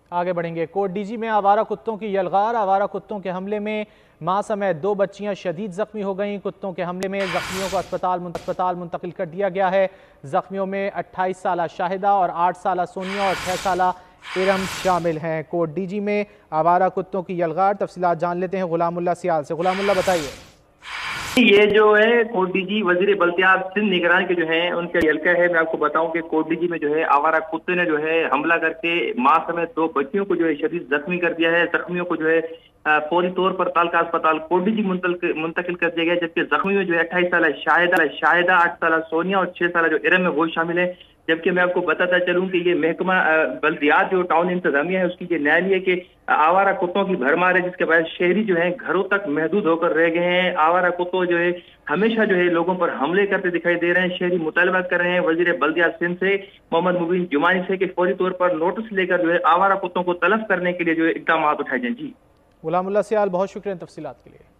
آگے بڑھیں گے۔ کوٹ ڈی جی میں آوارہ کتوں کی یلغار، آوارہ کتوں کے حملے میں ماں سمیت 2 بچیاں شدید زخمی ہو گئیں۔ کتوں کے حملے میں زخمیوں کو اسپتال منتقل کر دیا گیا ہے۔ زخمیوں میں 28 سالہ شاہدہ اور 8 سالہ سونیا اور 6 سالہ ارم شامل ہیں۔ کوٹ ڈی جی میں آوارہ کتوں کی یلغار، تفصیلات جان لیتے ہیں غلام اللہ سیال سے۔ غلام اللہ بتائیے۔ یہ جو ہے کوٹ ڈی جی وزیر بلدیات سندھ نگران کے جو ہیں ان کا حلقہ ہے۔ میں آپ کو بتاؤں کہ کوٹ ڈی جی میں جو ہے آوارہ کتے نے جو ہے حملہ کر کے ماں سمیت 2 بچیوں کو جو ہے شدید زخمی کر دیا ہے۔ زخمیوں کو جو ہے فوری طور پر تعلقہ اسپتال کوٹ ڈی جی منتقل کر دیا گیا، جبکہ زخمی میں جو ہے 28 سالہ شاہدہ 8 سالہ سونیا اور 6 سالہ جو ارم ہے وہ شامل ہے۔ جبکہ میں آپ کو بتاتا چلوں کہ یہ محکمہ بلدیات جو ٹاؤن انتظامیہ ہے اس کی یہ نیالی ہے کہ آوارہ کتوں کی بھرمار ہے، جس کے باعث شہری جو ہیں گھروں تک محدود ہو کر رہ گئے ہیں۔ آوارہ کتوں جو ہے ہمیشہ جو ہے لوگوں پر حملے کرتے دکھائی دے رہے ہیں۔ شہری مطالبہ کر رہے ہیں وزیر بلدیات سندھ سے محمد مبین جمانی سے کہ فوری طور پر نوٹس لے کر جو ہے آوارہ کتوں کو تلف کرنے کے لیے جو ہے اقدامات اٹھائے جائیں۔ جی غلام اللہ سیال، بہت شکریہ تفصیلات کے لیے۔